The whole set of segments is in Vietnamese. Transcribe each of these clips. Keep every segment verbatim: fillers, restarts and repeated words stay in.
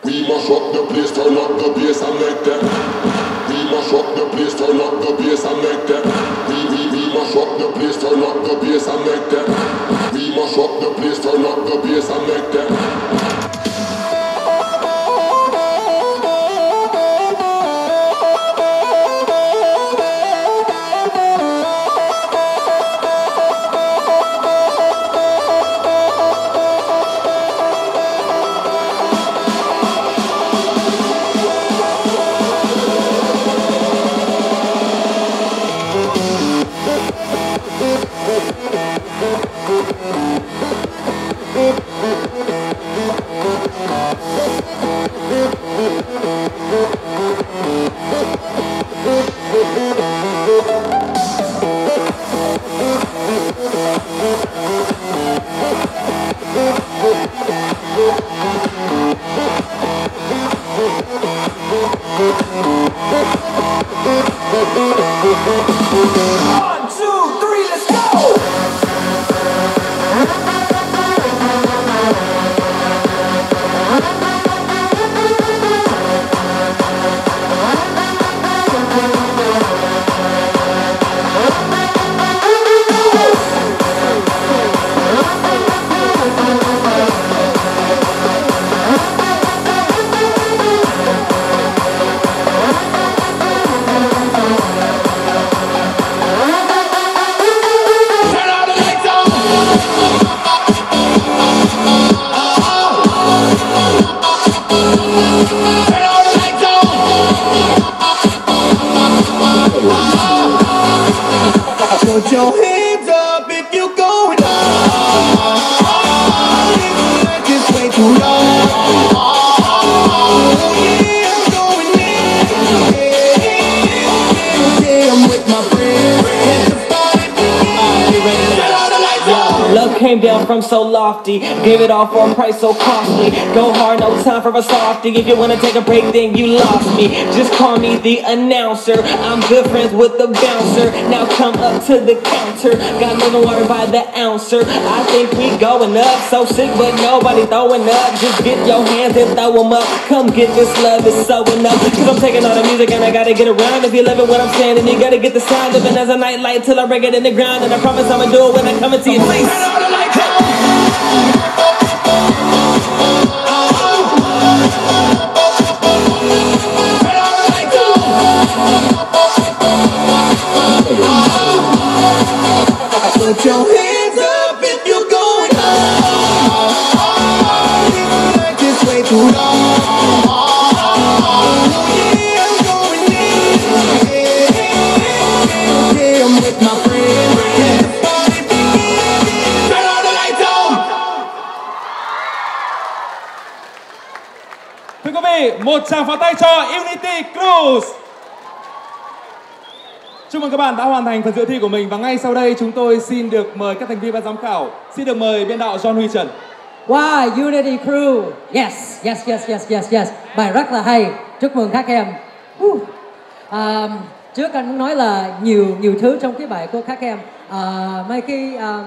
We mash up the place, turn up the bass and make them. We mash up the place, turn up the bass and make them. We we we mash up the place, turn up the bass and make them. We mash up the place, turn up the bass and make them. One, two, three, let's go! Put your hands up if you're going on. Just wait too long. Oh yeah, I'm going in. Yeah, yeah, yeah, I'm with my friends. Let the party begin. Turn all the lights on. Love came down from so lofty, gave it all for a price so costly. Go hard, no time for a softy. If you wanna take a break, then you lost me. Just call me the announcer. I'm good friends with the bouncer. Now come up to the counter. Got living water by the ouncer. I think we going up, so sick, but nobody throwing up. Just get your hands and throw them up. Come get this love, it's so enough. Cause I'm taking all the music and I gotta get around. If you're living what I'm saying, then you gotta get the sound of it as a night light till I break it in the ground. And I promise I'ma do it when I come into your face. Turn all the lights on. Put your hands up if you're going on. Just wait too long. Oh yeah, I'm going in. Yeah, yeah, I'm with my friends. Let the party begin. Turn all the lights on. Thưa quý vị, một tràng pháo tay cho Unity Cruise. Chúc mừng các bạn đã hoàn thành phần dự thi của mình và ngay sau đây chúng tôi xin được mời các thành viên ban giám khảo. Xin được mời biên đạo John Huy Trần. Wow, Unity Crew. Yes, yes, yes, yes, yes, yes. Bài rất là hay. Chúc mừng các em. Uh. Um, trước anh muốn nói là nhiều nhiều thứ trong cái bài của các em. Uh, mấy cái um,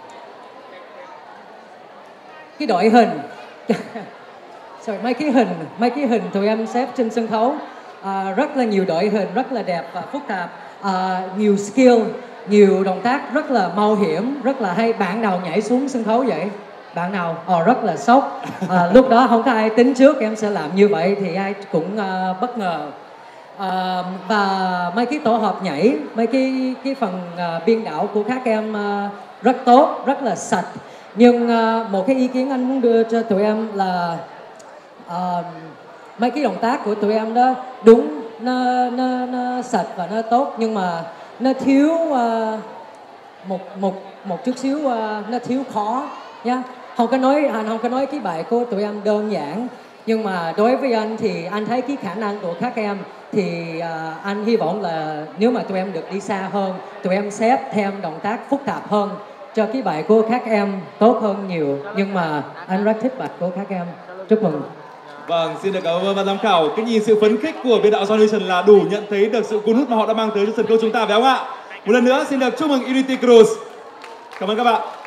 cái đội hình, sorry, mấy cái hình, mấy cái hình tụi em xếp trên sân khấu. Uh, rất là nhiều đội hình, rất là đẹp và phức tạp. Uh, nhiều skill, nhiều động tác rất là mạo hiểm, rất là hay. Bạn nào nhảy xuống sân khấu vậy? Bạn nào? Ồ, rất là sốc. Uh, lúc đó không có ai tính trước em sẽ làm như vậy thì ai cũng uh, bất ngờ. Uh, và mấy cái tổ hợp nhảy, mấy cái cái phần uh, biên đạo của các em uh, rất tốt, rất là sạch. Nhưng uh, một cái ý kiến anh muốn đưa cho tụi em là uh, mấy cái động tác của tụi em đó đúng nó nó nó sạch và nó tốt nhưng mà nó thiếu uh, một một một chút xíu uh, nó thiếu khó nhá. Yeah. Không có nói anh không có nói cái bài của tụi em đơn giản nhưng mà đối với anh thì anh thấy cái khả năng của các em thì uh, anh hy vọng là nếu mà tụi em được đi xa hơn, tụi em xếp thêm động tác phức tạp hơn cho cái bài của các em tốt hơn nhiều. Nhưng mà anh rất thích bài của các em. Chúc mừng. Vâng, xin được cảm ơn ban giám khảo. Cái nhìn sự phấn khích của biên đạo John Huy Trần là đủ nhận thấy được sự cuốn hút mà họ đã mang tới cho sân khấu chúng ta phải không ạ? Một lần nữa xin được chúc mừng Unity Cruise. Cảm ơn các bạn.